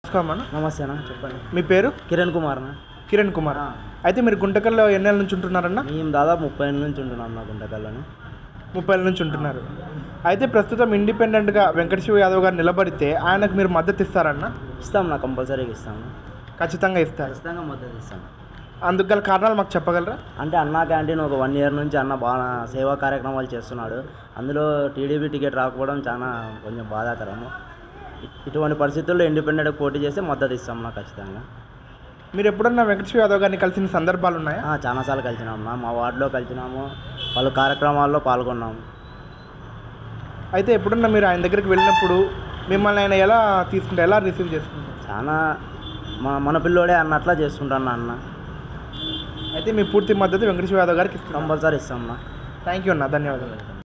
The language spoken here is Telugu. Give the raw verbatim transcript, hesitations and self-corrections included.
నమస్కారం. నమస్తే అన్న, చెప్పండి. మీ పేరు? కిరణ్ కుమార్ అన్న. కిరణ్ కుమార్. అయితే మీరు గుంటకల్లో ఎన్ని ఏళ్ళ నుంచి ఉంటున్నారన్న? మేము దాదాపు ముప్పై ఏళ్ళ నుంచి ఉంటున్నాం నా గుంటకల్లోనే. ముప్పై ఏళ్ళ నుంచి ఉంటున్నారు. అయితే ప్రస్తుతం ఇండిపెండెంట్గా వెంకట శివ యాదవ్ గారు నిలబడితే ఆయనకు మీరు మద్దతు ఇస్తారన్న? ఇస్తాం, నా కంపల్సరీగా ఇస్తాము. ఖచ్చితంగా ఇస్తారు. ఖచ్చితంగా మద్దతు ఇస్తాం. అందుకు గల కారణాలు మాకు చెప్పగలరా? అంటే అన్నా క్యాంటీన్ ఒక వన్ ఇయర్ నుంచి అన్న బాగా సేవా కార్యక్రమాలు చేస్తున్నాడు. అందులో టీడీపీ టికెట్ రాకపోవడం చాలా కొంచెం బాధాకరము. ఇటువంటి పరిస్థితుల్లో ఇండిపెండెంట్గా పోటీ చేస్తే మద్దతు ఇస్తాం నా ఖచ్చితంగా. మీరు ఎప్పుడన్నా వెంకట శివ యాదవ్ గారిని కలిసిన సందర్భాలు ఉన్నాయా? చాలాసార్లు కలిసినాము. మా వార్డులో కలిసినాము, పలు కార్యక్రమాల్లో పాల్గొన్నాము. అయితే ఎప్పుడన్నా మీరు ఆయన దగ్గరికి వెళ్ళినప్పుడు మిమ్మల్ని ఆయన ఎలా తీసుకుంటారు, ఎలా రిసీవ్ చేసుకుంటారు? చాలా మా మన పిల్లోడే అన్నట్లా చేసుకుంటాను అన్న. అయితే మీ పూర్తి మద్దతు వెంకట శివ యాదవ్ గారికి ఇస్తాం. కంపల్సరీ ఇస్తాం అన్న. థ్యాంక్ యూ అన్న, ధన్యవాదాలు.